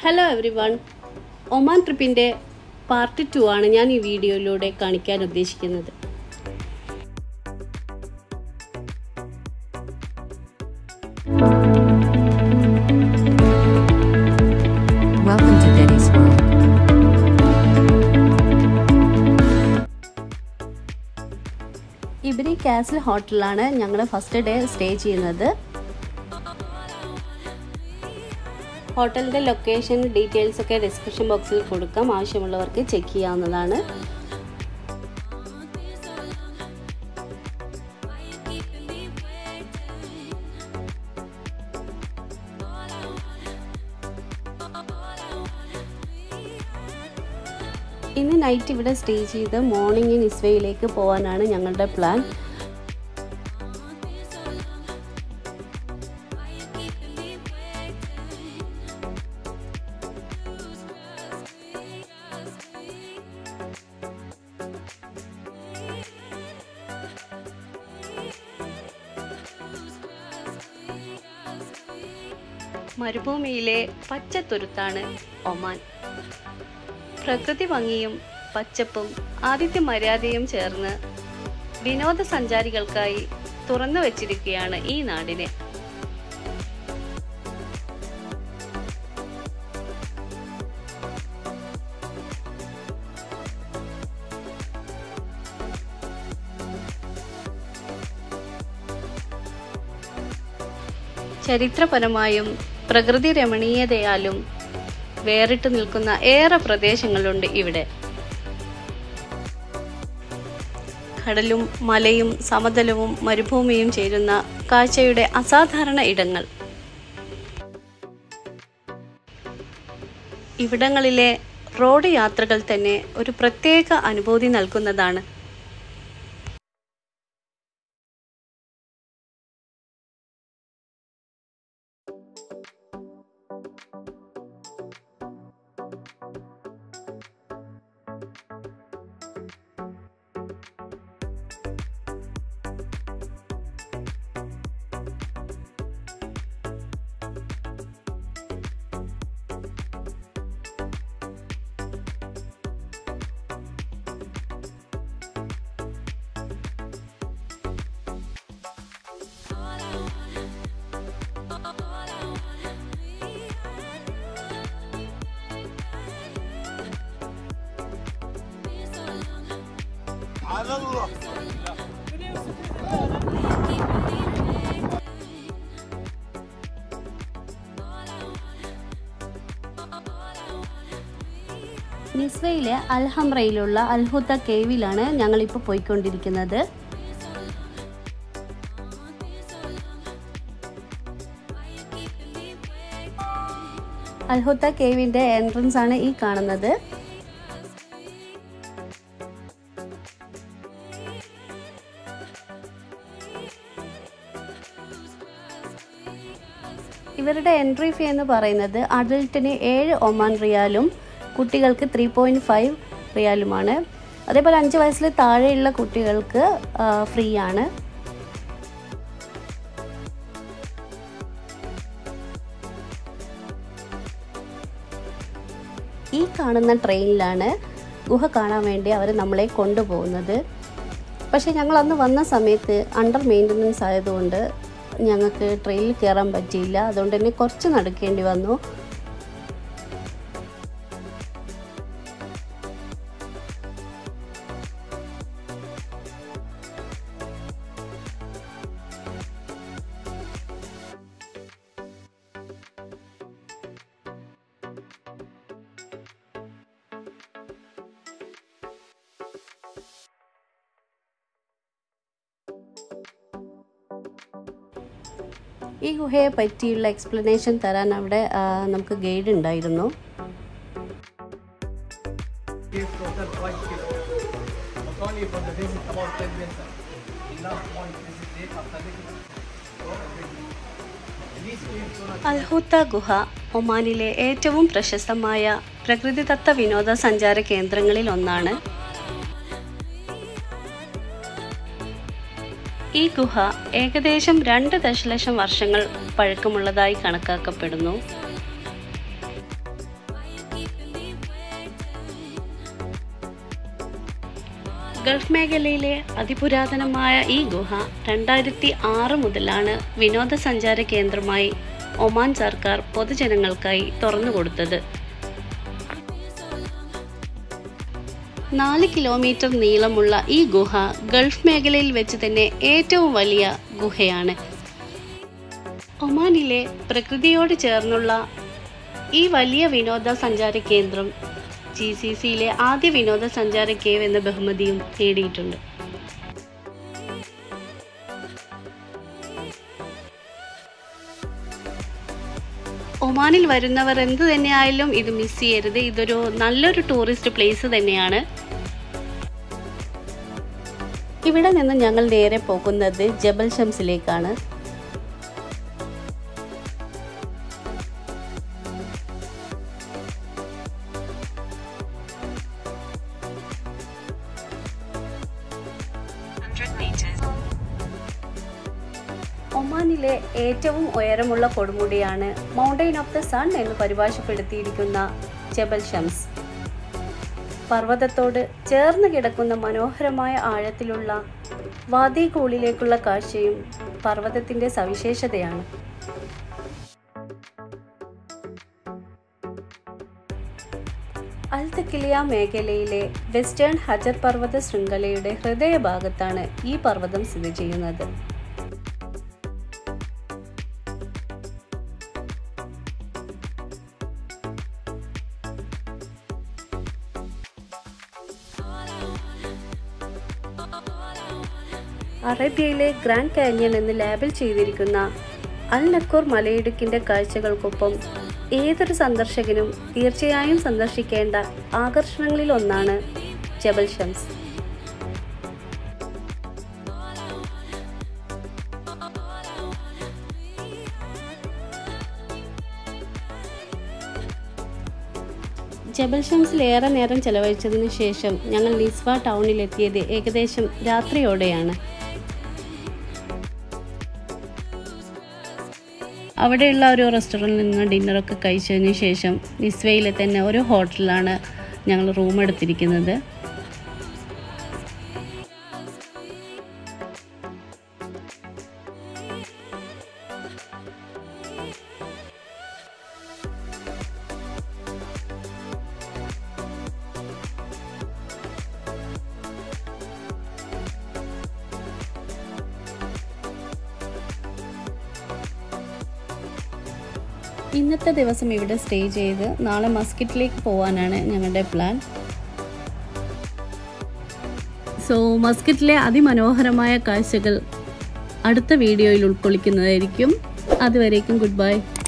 Hello everyone, Oman ട്രിപ്പിൻ്റെ part 2 ആണ് ഞാൻ ഈ വീഡിയോയിലൂടെ കാണിക്കാൻ ഉദ്ദേശിക്കുന്നത്. ഇബ്രി കാസിൽ ഹോട്ടലാണ് ഞങ്ങൾ ഫസ്റ്റ് ഡേ സ്റ്റേ ചെയ്യുന്നത്. ഹോട്ടലിൻ്റെ ലൊക്കേഷൻ ഡീറ്റെയിൽസ് ഒക്കെ ഡിസ്ക്രിപ്ഷൻ ബോക്സിൽ കൊടുക്കാം, ആവശ്യമുള്ളവർക്ക് ചെക്ക് ചെയ്യാവുന്നതാണ്. ഇന്ന് നൈറ്റ് ഇവിടെ സ്റ്റേ ചെയ്ത് മോർണിംഗ് നിസ്വയിലേക്ക് പോകാനാണ് ഞങ്ങളുടെ പ്ലാൻ. മരുഭൂമിയിലെ പച്ചത്തുരുത്താണ് ഒമാൻ. പ്രകൃതി ഭംഗിയും പച്ചപ്പും ആതിഥ്യ മര്യാദയും ചേർന്ന് വിനോദസഞ്ചാരികൾക്കായി തുറന്നു വച്ചിരിക്കുകയാണ് ഈ നാടിനെ. ചരിത്രപരമായും പ്രകൃതി രമണീയതയാലും വേറിട്ട് നിൽക്കുന്ന ഏറെ പ്രദേശങ്ങളുണ്ട് ഇവിടെ. കടലും മലയും സമതലവും മരുഭൂമിയും ചേരുന്ന കാഴ്ചയുടെ അസാധാരണ ഇടങ്ങൾ. ഇവിടങ്ങളിലെ റോഡ് യാത്രകൾ തന്നെ ഒരു പ്രത്യേക അനുഭൂതി നൽകുന്നതാണ്. നിസ്വയിലെ അൽഹംറയിലുള്ള അൽ-ഹൂത്ത കേവിലാണ് ഞങ്ങളിപ്പോൾ പോയിക്കൊണ്ടിരിക്കുന്നത്. അൽ-ഹൂത്ത കേവിൻ്റെ എൻട്രൻസ് ആണ് ഈ കാണുന്നത്. ഇവരുടെ എൻട്രി ഫീ എന്ന് പറയുന്നത് അഡൽട്ടിന് 7 ഒമാൻ റിയാലും കുട്ടികൾക്ക് 3.5 റിയാലുമാണ്. അതേപോലെ 5 വയസ്സിൽ താഴെയുള്ള കുട്ടികൾക്ക് ഫ്രീ ആണ്. ഈ കാണുന്ന ട്രെയിനിലാണ് ഗുഹ കാണാൻ വേണ്ടി അവർ നമ്മളെ കൊണ്ടുപോകുന്നത്. പക്ഷേ ഞങ്ങൾ അന്ന് വന്ന സമയത്ത് അണ്ടർ മെയിൻ്റനൻസ് ആയതുകൊണ്ട് ഞങ്ങൾക്ക് ട്രെയിനിൽ കയറാൻ പറ്റിയില്ല. അതുകൊണ്ട് തന്നെ കുറച്ച് നടക്കേണ്ടി വന്നു. ഈ ഗുഹയെ പറ്റിയുള്ള എക്സ്പ്ലനേഷൻ തരാൻ അവിടെ നമുക്ക് ഗൈഡ് ഉണ്ടായിരുന്നു. അൽ-ഹൂത്ത ഗുഹ ഒമാനിലെ ഏറ്റവും പ്രശസ്തമായ പ്രകൃതിദത്ത വിനോദസഞ്ചാര കേന്ദ്രങ്ങളിൽ ഒന്നാണ്. ഈ ഗുഹ ഏകദേശം 2 ദശലക്ഷം വർഷങ്ങൾ പഴക്കമുള്ളതായി കണക്കാക്കപ്പെടുന്നു. ഗൾഫ് മേഖലയിലെ അതിപുരാതനമായ ഈ ഗുഹ 2006 മുതലാണ് വിനോദസഞ്ചാര കേന്ദ്രമായി ഒമാൻ സർക്കാർ പൊതുജനങ്ങൾക്കായി തുറന്നുകൊടുത്തത്. 4 കിലോമീറ്റർ നീളമുള്ള ഈ ഗുഹ ഗൾഫ് മേഖലയിൽ വെച്ച് തന്നെ ഏറ്റവും വലിയ ഗുഹയാണ്. ഒമാനിലെ പ്രകൃതിയോട് ചേർന്നുള്ള ഈ വലിയ വിനോദസഞ്ചാര കേന്ദ്രം GCCയിലെ ആദ്യ വിനോദസഞ്ചാര കേവ് എന്ന ബഹുമതിയും നേടിയിട്ടുണ്ട്. ഒമാനിൽ വരുന്നവർ എന്ത് തന്നെയായാലും ഇത് മിസ് ചെയ്യരുത്. ഇതൊരു നല്ലൊരു ടൂറിസ്റ്റ് പ്ലേസ് തന്നെയാണ്. ഇവിടെ നിന്ന് ഞങ്ങൾ നേരെ പോകുന്നത് ജബൽ ഷംസിലേക്കാണ്. ഒമാനിലെ ഏറ്റവും ഉയരമുള്ള കൊടുമുടിയാണ് മൗണ്ടെയിൻ ഓഫ് ദ സൺ എന്ന് പരിഭാഷപ്പെടുത്തിയിരിക്കുന്ന ജബൽ ഷംസ്. പർവ്വതത്തോട് ചേർന്ന് കിടക്കുന്ന മനോഹരമായ ആഴത്തിലുള്ള വാദി കൂളിലേക്കുള്ള കാഴ്ചയും പർവ്വതത്തിൻ്റെ സവിശേഷതയാണ്. അൽ-തക്കിലിയ മേഖലയിലെ വെസ്റ്റേൺ ഹജർ പർവ്വത ശൃംഖലയുടെ ഹൃദയഭാഗത്താണ് ഈ പർവ്വതം സ്ഥിതി ചെയ്യുന്നത്. അറേബ്യയിലെ ഗ്രാൻഡ് കാന്യൺ എന്ന് ലേബൽ ചെയ്തിരിക്കുന്ന അൽ നക്കൂർ മലയിടുക്കിൻ്റെ കാഴ്ചകൾക്കൊപ്പം ഏതൊരു സന്ദർശകനും തീർച്ചയായും സന്ദർശിക്കേണ്ട ആകർഷണങ്ങളിലൊന്നാണ് ജബൽ ഷംസ്. ജബൽ ഷംസിൽ ഏറെ നേരം ചെലവഴിച്ചതിന് ശേഷം ഞങ്ങൾ നിസ്വ ടൗണിലെത്തിയത് ഏകദേശം രാത്രിയോടെയാണ്. അവിടെയുള്ള ഒരു റെസ്റ്റോറൻറ്റിൽ നിന്ന് ഡിന്നറൊക്കെ കഴിച്ചതിന് ശേഷം നിസ്വയിലെ തന്നെ ഒരു ഹോട്ടലിലാണ് ഞങ്ങൾ റൂം എടുത്തിരിക്കുന്നത്. ഇന്നത്തെ ദിവസം ഇവിടെ സ്റ്റേ ചെയ്ത് നാളെ മസ്കറ്റിലേക്ക് പോകാനാണ് ഞങ്ങളുടെ പ്ലാൻ. സോ മസ്കറ്റിലെ അതിമനോഹരമായ കാഴ്ചകൾ അടുത്ത വീഡിയോയിൽ ഉൾക്കൊള്ളിക്കുന്നതായിരിക്കും. അതുവരേക്കും ഗുഡ് ബൈ.